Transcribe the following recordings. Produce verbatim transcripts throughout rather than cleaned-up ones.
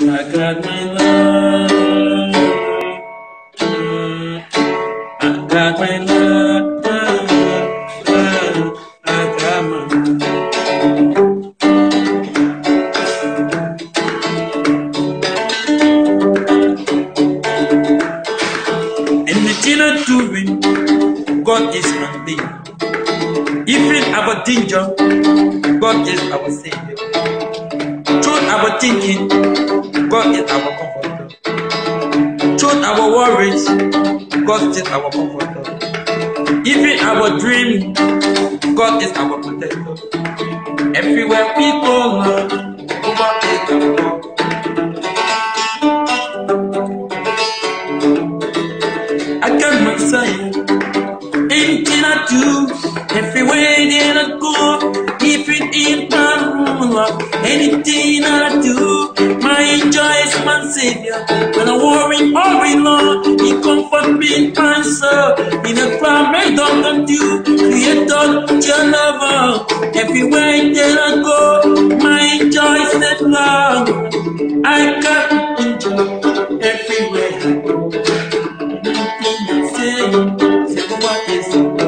I got my love. I got my love. I got my love. Anything I'm doing, God is my leader. Even our danger, God is our savior. Through our thinking, God is our comforter. Through our worries, God is our comforter. Even our dream, God is our protector. Everywhere we go, Lord, over is our God. I got my sign. Anything I do, everywhere that I go, even in my room, Lord, anything I do, my joy is my savior. When I worry, worry, Lord, He comfort me in answer. In a cloud made up of you, Creator, your lover. Everywhere that I go, my joy is that love. I got enjoy everywhere I go. Anything I say, say what is love.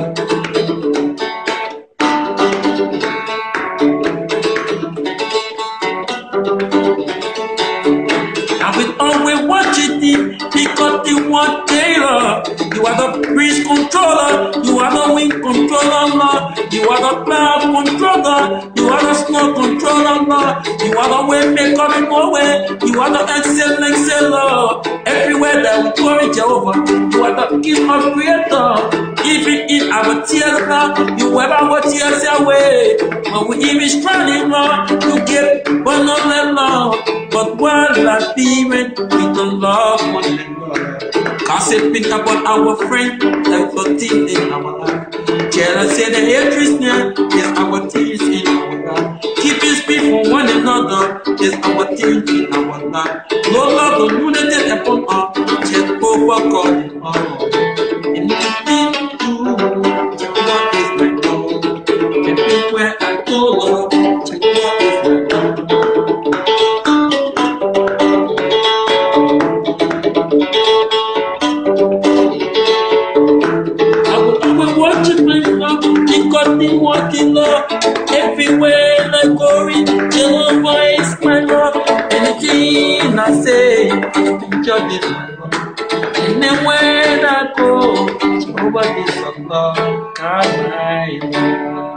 I will always watch it because you want terror. You are the breeze controller, you are the wind controller, Lord. You are the cloud controller, you are the snow controller, Lord. You are the way maker in my way, you are the excellent seller. Everywhere that we glory Jehovah, you are the King of Creator. Even in our tears now, you ever our tears away. When we even stranded, Lord, you give one of them, Lord. But while I feeling, we don't love one another. Gossiping about our friend, like floating in our life. Jealousy and hatred is our things in our life. Keeping speed for one another is our thing in our life. No love, no unity upon us, just over God in all. Anything you do, God is my Lord. Everywhere I go, Lord, God is my Lord. Walking love everywhere I go, Jehovah is my love. Anything I say, God is my love. Anywhere I go, Jehovah is my love. God, my love.